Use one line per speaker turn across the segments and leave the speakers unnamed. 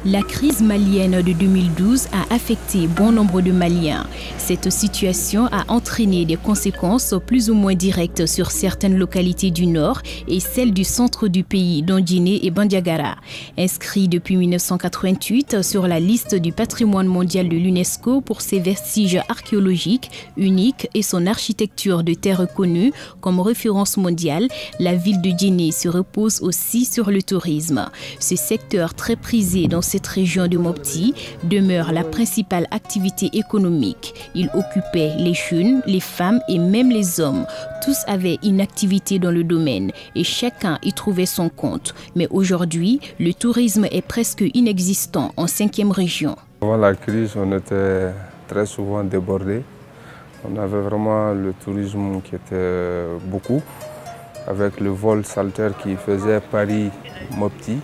La crise malienne de 2012 a affecté bon nombre de Maliens. Cette situation a entraîné des conséquences plus ou moins directes sur certaines localités du nord et celles du centre du pays, dont Djiné et Bandiagara. Inscrits depuis 1988 sur la liste du patrimoine mondial de l'UNESCO pour ses vestiges archéologiques uniques et son architecture de terre connue comme référence mondiale, la ville de Djiné se repose aussi sur le tourisme. Ce secteur très prisé dans cette région de Mopti demeure la principale activité économique. Il occupait les jeunes, les femmes et même les hommes. Tous avaient une activité dans le domaine et chacun y trouvait son compte. Mais aujourd'hui, le tourisme est presque inexistant en 5e région.
Avant la crise, on était très souvent débordés. On avait vraiment le tourisme qui était beaucoup, avec le vol Salter qui faisait Paris-Mopti.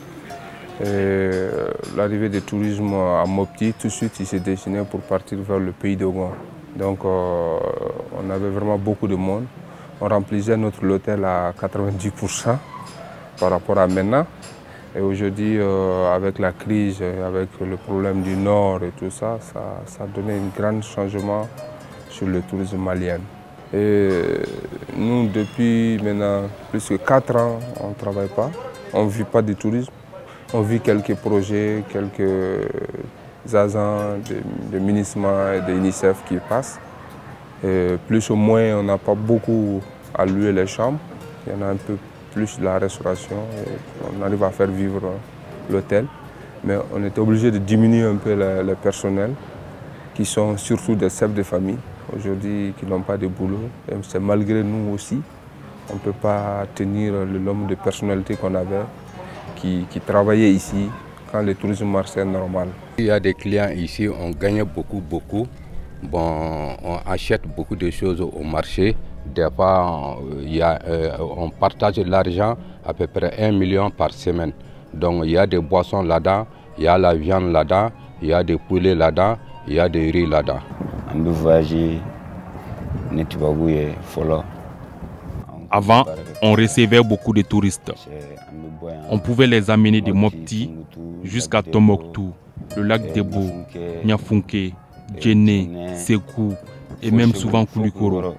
L'arrivée du tourisme à Mopti, tout de suite, il s'est destiné pour partir vers le pays de Gon. Donc, on avait vraiment beaucoup de monde. On remplissait notre hôtel à 90% par rapport à maintenant. Et aujourd'hui, avec la crise, avec le problème du Nord et tout ça, ça a donné un grand changement sur le tourisme malien. Et nous, depuis maintenant plus que 4 ans, on ne travaille pas, on ne vit pas du tourisme. On vit quelques projets, quelques agents de MINISMA et de l'UNICEF qui passent. Et plus ou moins, on n'a pas beaucoup à louer les chambres. Il y en a un peu plus de la restauration. Et on arrive à faire vivre l'hôtel. Mais on était obligé de diminuer un peu le personnel, qui sont surtout des chefs de famille, aujourd'hui qui n'ont pas de boulot. C'est malgré nous aussi. On ne peut pas tenir le nombre de personnalités qu'on avait. Qui travaillaient ici quand le tourisme marchait normal.
Il y a des clients ici, on gagne beaucoup. Bon, on achète beaucoup de choses au marché. Des fois, on partage l'argent à peu près 1 million par semaine. Donc il y a des boissons là-dedans, il y a la viande là-dedans, il y a des poulets là-dedans, il y a des riz là-dedans.
On peut voyager,
Avant, on recevait beaucoup de touristes. On pouvait les amener de Mopti jusqu'à Tombouctou, le lac Debo, Niafunké, Djiné, Sékou et même souvent Koulikoro.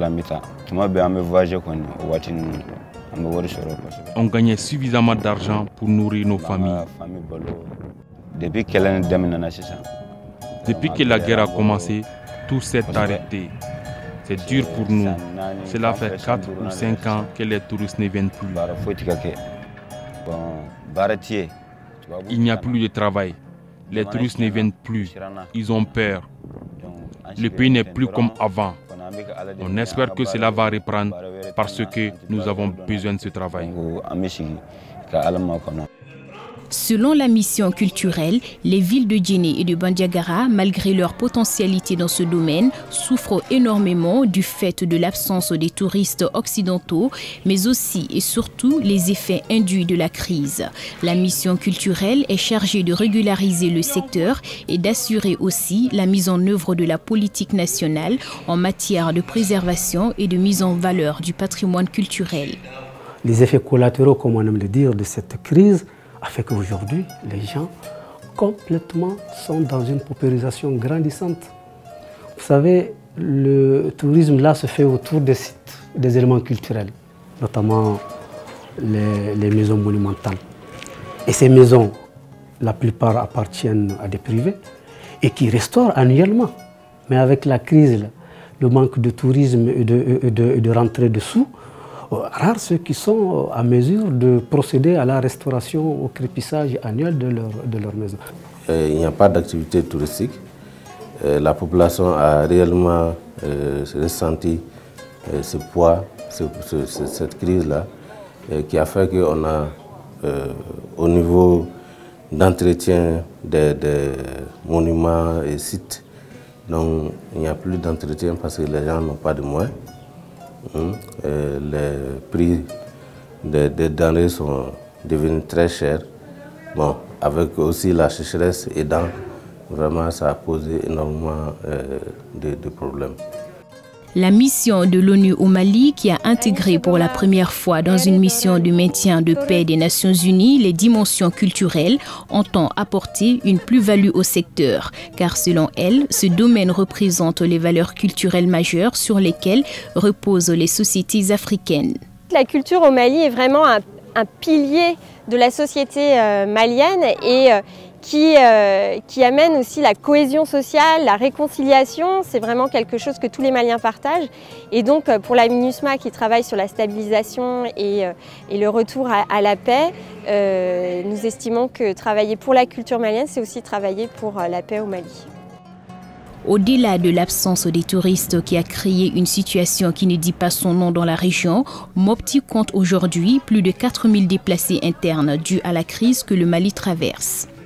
On gagnait suffisamment d'argent pour nourrir nos familles. Depuis que la guerre a commencé, tout s'est arrêté. C'est dur pour nous. Cela fait 4 ou 5 ans que les touristes ne viennent plus. Il n'y a plus de travail. Les touristes ne viennent plus. Ils ont peur. Le pays n'est plus comme avant. On espère que cela va reprendre parce que nous avons besoin de ce travail.
Selon la mission culturelle, les villes de Djiné et de Bandiagara, malgré leur potentialité dans ce domaine, souffrent énormément du fait de l'absence des touristes occidentaux, mais aussi et surtout les effets induits de la crise. La mission culturelle est chargée de régulariser le secteur et d'assurer aussi la mise en œuvre de la politique nationale en matière de préservation et de mise en valeur du patrimoine culturel.
Les effets collatéraux, comme on aime le dire, de cette crise a fait qu'aujourd'hui, les gens complètement sont dans une paupérisation grandissante. Vous savez, le tourisme là se fait autour des sites, des éléments culturels, notamment les maisons monumentales. Et ces maisons, la plupart appartiennent à des privés et qui restaurent annuellement. Mais avec la crise, le manque de tourisme et de rentrée de sous, rares ceux qui sont à mesure de procéder à la restauration, au crépissage annuel de leur maison.
Il n'y a pas d'activité touristique. La population a réellement ressenti ce poids, cette crise-là, qui a fait qu'on a, au niveau d'entretien des monuments et sites, donc il n'y a plus d'entretien parce que les gens n'ont pas de moyens. Les prix des denrées sont devenus très chers. Bon, avec aussi la sécheresse aidant, vraiment ça a posé énormément de problèmes.
La mission de l'ONU au Mali, qui a intégré pour la première fois dans une mission de maintien de paix des Nations Unies les dimensions culturelles, entend apporter une plus-value au secteur, car selon elle, ce domaine représente les valeurs culturelles majeures sur lesquelles reposent les sociétés africaines.
La culture au Mali est vraiment un pilier de la société malienne et qui amène aussi la cohésion sociale, la réconciliation. C'est vraiment quelque chose que tous les Maliens partagent. Et donc pour la MINUSMA qui travaille sur la stabilisation et le retour à la paix, nous estimons que travailler pour la culture malienne, c'est aussi travailler pour la paix au Mali.
Au-delà de l'absence des touristes qui a créé une situation qui ne dit pas son nom dans la région, Mopti compte aujourd'hui plus de 4000 déplacés internes dus à la crise que le Mali traverse.